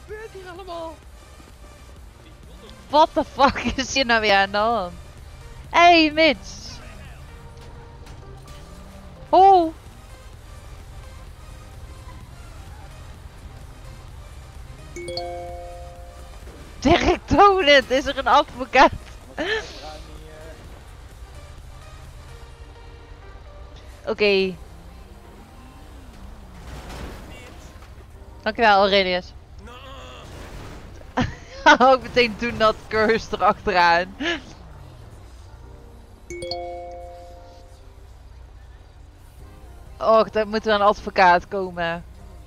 gebeurt hier allemaal? What the fuck is hier nou weer aan de hand? Hey, Mitch! Oh! Dirk Donut, is er een advocaat? Oké. Dankjewel, Aurelius. Ook meteen Do Not Curse erachteraan. Och, dan moet er een advocaat komen.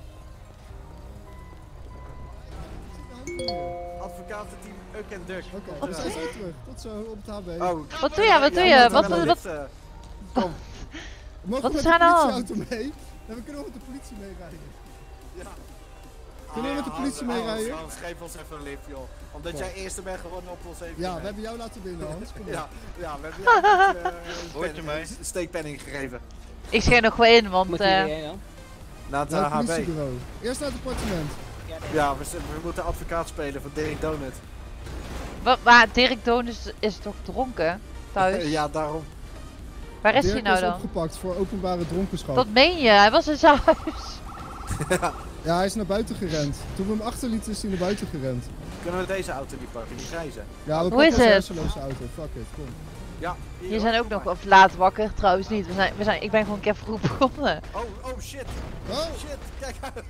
Advocatenteam Uk en Duk. Oké, we zijn zo terug. Tot zo op het HB. Oh. Wat doe je? Wat doe je? Wat? Kom. Mogen Wat we is met de er aan de politieauto mee? En we kunnen ook met de politie meerijden. Ja. Kunnen we met de politie meerijden? Hans, geef ons even een lift, joh. Omdat jij eerste bent gewonnen op ons even. Ja, we hebben jou laten winnen, Hans. Kom op. Ja, we hebben jou een steekpenning gegeven. Ik schijn nog wel in, want Moet iedereen dan? Naar het Naar het HB. politiebureau. Eerst naar het appartement. Ja, we moeten advocaat spelen voor Dirk Donut. maar Dirk Donut is toch dronken? Thuis? Ja, daarom. Waar is hij Dirk nou is dan? opgepakt voor openbare dronkenschap. Dat meen je? Hij was in zijn huis. Ja, hij is naar buiten gerend. Toen we hem achterlieten is hij naar buiten gerend. Kunnen we deze auto niet pakken, die grijze? Ja, we Hoe is pakken een het? hersenloze auto. Fuck it, kom. Ja. Je zijn ook nog of laat wakker, trouwens niet. Ik ben gewoon een keer vroeg begonnen. Oh shit. Oh, Shit, kijk uit.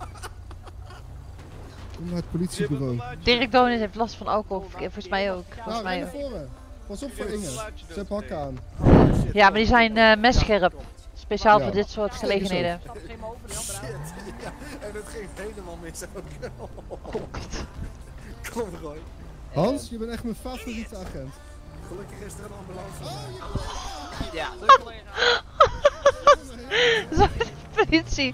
kom naar het politiebureau. Dirk Donut heeft last van alcohol, volgens mij ook. Volgens Nou, mij rij naar ook. voren. Pas op voor Inge. Ze heeft hakken aan. Ja, maar die zijn messcherp. Speciaal Ja. voor dit soort gelegenheden. Shit, ja. En het ging helemaal mis ook. Kom Roy. Hans, je bent echt mijn favoriete agent. Gelukkig is er een ambulance. Ja, druk collega. Zo, de politie.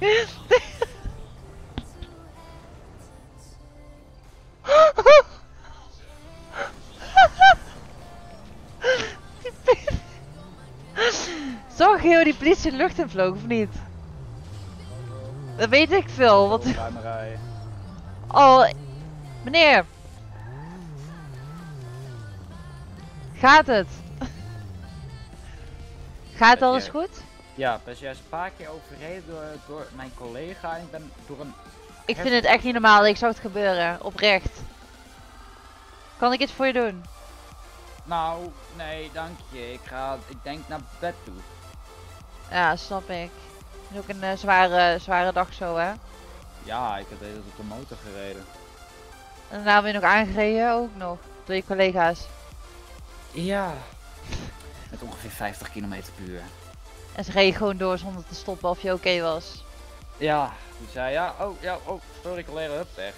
Zag je die politie de lucht in vloog of niet? Dat weet ik veel. Wat... Oh, meneer. Gaat het? Gaat alles goed? Ja, ik ben juist een paar keer overreden door mijn collega en ik ben door een... Ik vind het echt niet normaal. Ik zou het gebeuren. Oprecht. Kan ik iets voor je doen? Nou, nee, dank je. Ik denk naar bed toe. Ja, snap ik. Het is ook een zware dag zo, hè? Ja, ik heb de hele tijd op de motor gereden. En daarna ben je nog aangereden, ook nog. Door je collega's. Ja. Met ongeveer 50 km per uur. En ze reden gewoon door zonder te stoppen of je oké was. Ja, die zei ja, oh, sorry collega, hup, weg.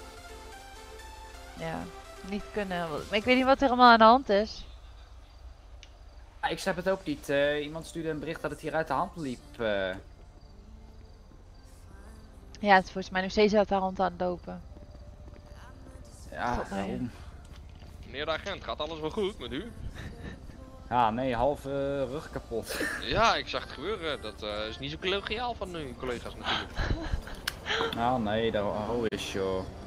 Ja, niet kunnen. Maar ik weet niet wat er allemaal aan de hand is. Ja, ik snap het ook niet. Iemand stuurde een bericht dat het hier uit de hand liep. Ja, het is volgens mij nog steeds uit de hand aan het lopen. Ja, God, nee. daarom. Meneer de agent, gaat alles wel goed met u? Ja, nee, halve rug kapot. Ja, ik zag het gebeuren. Dat is niet zo collegiaal van uw collega's natuurlijk. Nou, nee, daar is joh.